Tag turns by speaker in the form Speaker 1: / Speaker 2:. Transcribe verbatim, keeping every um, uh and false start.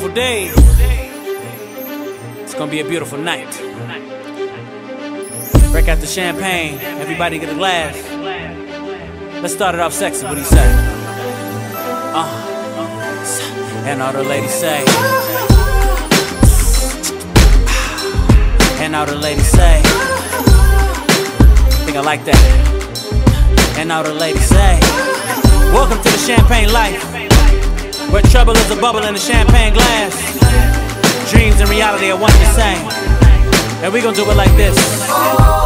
Speaker 1: days. It's gonna be a beautiful night. Break out the champagne, everybody get a glass. Let's start it off sexy, what do you say? Uh, and all the ladies say. And all the ladies say. I think I like that. And all the ladies say. Welcome to the champagne life, where trouble is a bubble in a champagne glass. Dreams and reality are one and the same. And we gon' do it like this.